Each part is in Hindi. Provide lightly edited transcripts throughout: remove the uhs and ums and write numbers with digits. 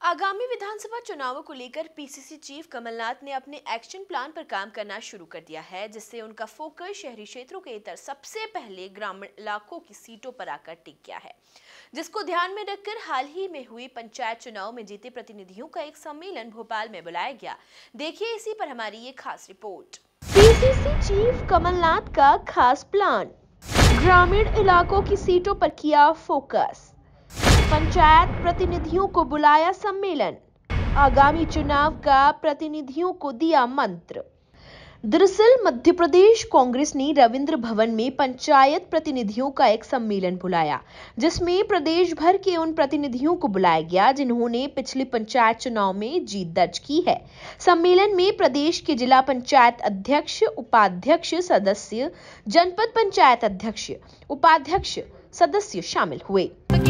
आगामी विधानसभा चुनावों को लेकर पीसीसी चीफ कमलनाथ ने अपने एक्शन प्लान पर काम करना शुरू कर दिया है, जिससे उनका फोकस शहरी क्षेत्रों के इतर सबसे पहले ग्रामीण इलाकों की सीटों पर आकर टिक गया है, जिसको ध्यान में रखकर हाल ही में हुई पंचायत चुनाव में जीते प्रतिनिधियों का एक सम्मेलन भोपाल में बुलाया गया। देखिए इसी पर हमारी ये खास रिपोर्ट। पीसीसी चीफ कमलनाथ का खास प्लान, ग्रामीण इलाकों की सीटों पर किया फोकस, पंचायत प्रतिनिधियों को बुलाया सम्मेलन, आगामी चुनाव का प्रतिनिधियों को दिया मंत्र। दरअसल मध्य प्रदेश कांग्रेस ने रविंद्र भवन में पंचायत प्रतिनिधियों का एक सम्मेलन बुलाया, जिसमें प्रदेश भर के उन प्रतिनिधियों को बुलाया गया जिन्होंने पिछले पंचायत चुनाव में जीत दर्ज की है। सम्मेलन में प्रदेश के जिला पंचायत अध्यक्ष, उपाध्यक्ष, सदस्य, जनपद पंचायत अध्यक्ष, उपाध्यक्ष, सदस्य शामिल हुए।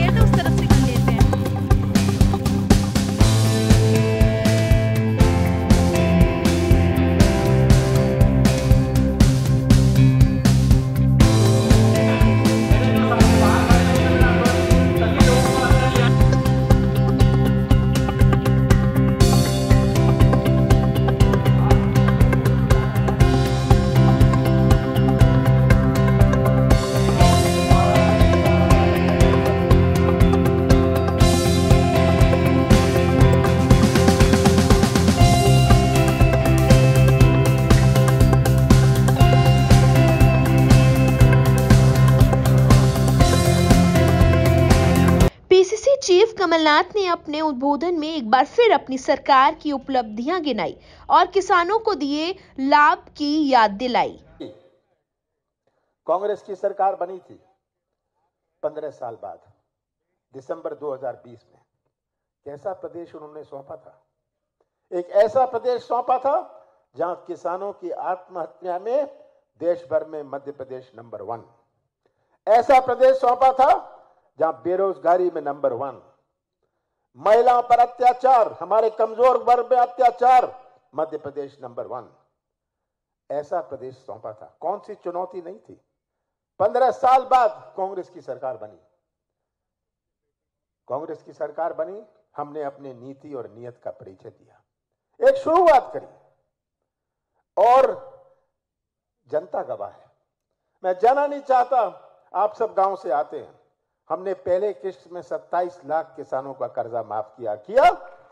पीसीसी चीफ कमलनाथ ने अपने उद्बोधन में एक बार फिर अपनी सरकार की उपलब्धियां गिनाई और किसानों को दिए लाभ की याद दिलाई। कांग्रेस की सरकार बनी थी 15 साल बाद दिसंबर 2020 में। कैसा प्रदेश उन्होंने सौंपा था? एक ऐसा प्रदेश सौंपा था जहां किसानों की आत्महत्या में देश भर में मध्य प्रदेश नंबर 1। ऐसा प्रदेश सौंपा था जहां बेरोजगारी में नंबर 1, महिलाओं पर अत्याचार, हमारे कमजोर वर्ग में अत्याचार, मध्य प्रदेश नंबर 1। ऐसा प्रदेश सौंपा था। कौन सी चुनौती नहीं थी? 15 साल बाद कांग्रेस की सरकार बनी। कांग्रेस की सरकार बनी, हमने अपने नीति और नियत का परिचय दिया, एक शुरुआत करी और जनता गवाह है। मैं जाना नहीं चाहता, आप सब गांव से आते हैं। हमने पहले किस्त में 27 लाख किसानों का कर्जा माफ किया।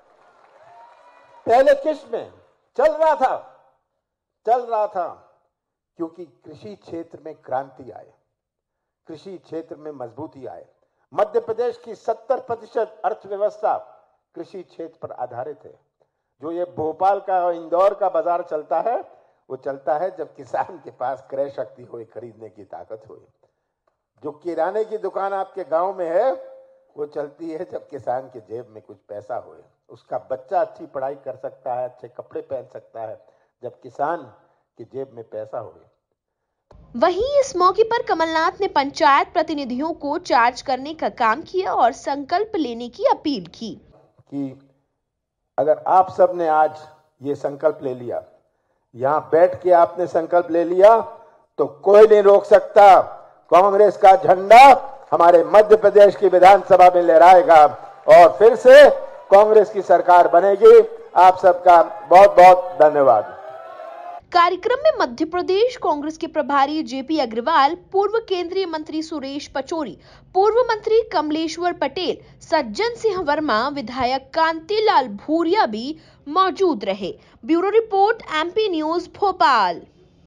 पहले किस्त में चल रहा था क्योंकि कृषि क्षेत्र में क्रांति आए, कृषि क्षेत्र में मजबूती आए। मध्य प्रदेश की 70% अर्थव्यवस्था कृषि क्षेत्र पर आधारित है। जो ये भोपाल का और इंदौर का बाजार चलता है, वो चलता है जब किसान के पास क्रय शक्ति हो, खरीदने की ताकत हो। जो किराने की दुकान आपके गांव में है, वो चलती है जब किसान के जेब में कुछ पैसा हो, उसका बच्चा अच्छी पढ़ाई कर सकता है, अच्छे कपड़े पहन सकता है, जब किसान के जेब में पैसा हो। वहीं इस मौके पर कमलनाथ ने पंचायत प्रतिनिधियों को चार्ज करने का काम किया और संकल्प लेने की अपील की कि अगर आप सब ने आज ये संकल्प ले लिया, यहां बैठ के आपने संकल्प ले लिया, तो कोई नहीं रोक सकता। कांग्रेस का झंडा हमारे मध्य प्रदेश की विधानसभा में लहराएगा और फिर से कांग्रेस की सरकार बनेगी। आप सबका बहुत बहुत धन्यवाद। कार्यक्रम में मध्य प्रदेश कांग्रेस के प्रभारी जेपी अग्रवाल, पूर्व केंद्रीय मंत्री सुरेश पचौरी, पूर्व मंत्री कमलेश्वर पटेल, सज्जन सिंह वर्मा, विधायक कांतिलाल भूरिया भी मौजूद रहे। Bureau report, MP news, Bhopal.